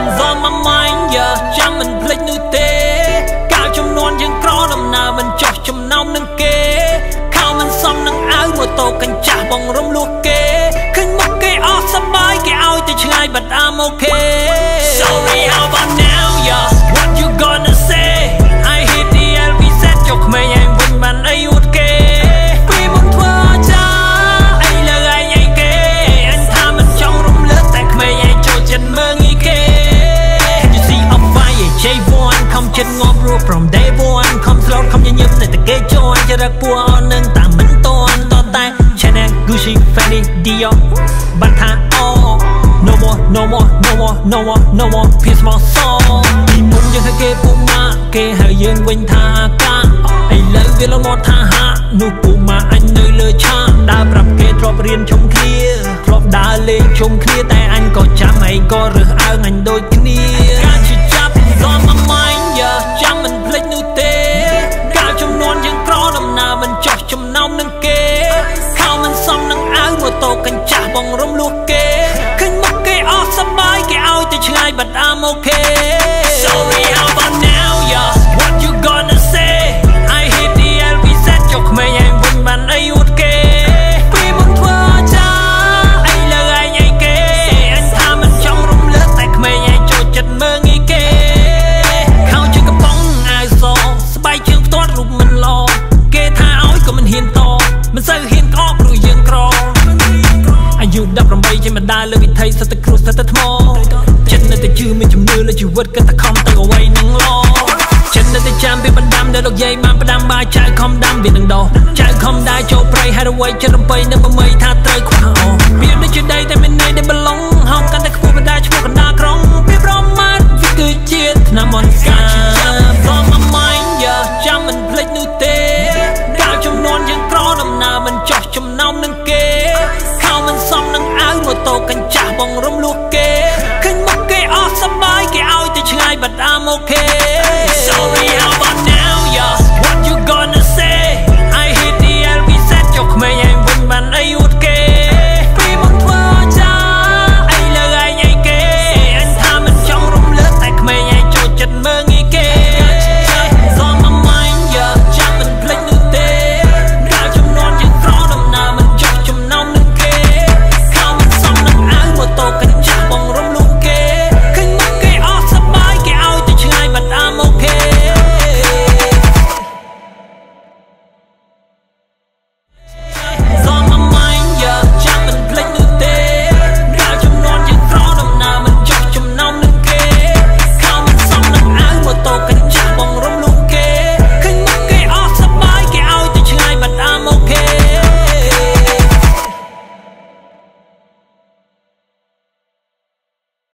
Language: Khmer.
do my mind ចាំមិនភ្លេចនោះទេកាលចំនួនយើងក្រដំណើរមិនចោះចំណោមនឹងគេខោមិនសមនឹងអាវម៉ូតូកញ្ចាស់បងរំលោះគេឃើញមុខគេអស់សប្បាយគេឲ្យទៅឆ្ងាយ but I'm okay sorry how about now what you gonna say I hit the LBZ ចុះក្មេងឯងវិញបានអីអួតគេពីមុនធ្វើចាអីលើឯងអីគេអញថាមិនចង់រំលើកតែក្មេងឯងចូលចិត្តមើងអីគេ Can you see I'm fire J1 ខំចិត្តងាប់រួច from day one ខំ slow ខំញញឹមតែគេចូលចរិតពួរអស់នឹងតាមមិនតន់តតែ Chanel Gucci Fendi Dior បាត់ថាអូ no more no more no more no more no more ភាសមកសពីមុនយើងហៅគេពូម៉ាគេហៅយើងវិញថាអាកាឥឡូវវាលមកថាហានោះពូម៉ាអញនៅលើឆាកដើរប្រាប់គេធ្លាប់រៀនជុំគ្នាធ្លាប់ដើរលេងជុំគ្នាតែអញក៏ចាំឯងក៏រើសអើងអញដូចគ្នាការជិះចាប់ដល់មកម៉ាញ់ចាំមិនភ្លេចនោះទេកាលចំនួនយើងក្រដំណើរមិនចោះចំណោមនឹងគេខោមិនសមនឹងអាវម៉ូតូកញ្ចាស់បងរំលោះគេឃើញមុខគេអស់សប្បាយគេឲ្យទៅឆ្ងាយ but I'm okay sorry how about now what you gonna say I hit the LBZ ចុះក្មេងឯងវិញបានអីអួតគេពីមុនធ្វើចាអីលើឯងអីគេអញថាមិនចង់រំលើកតែក្មេងឯងចូលចិត្តមើងអីគេខោជើងកំប៉ុងអាវសស្បែកជើងផ្ទាត់រូបមិនល្អគេថាឲ្យក៏មិនហ៊ានតមិនសូវហ៊ានក្អកព្រោះយើងក្រអាយុ18ចេញមកដើរលើវិថីសិតតែគ្រូសិតតែថ្មចិត្តនៅតែជឿមានជំនឿលើជីវិតក៏តែខំទៅអ្វីនឹងឡចិត្តនៅតែចាំពីបណ្ដាំដែលលោកយាយបានផ្ដាំបាយចៅខំដាំវានឹងដោះចៅខំដើរចូលព្រៃហេតុអ្វីចិត្តរំបីនៅប្រមីថាត្រូវខ្វះអវាដូចជាដីតែមានន័យដែលបឡុងហោកកាន់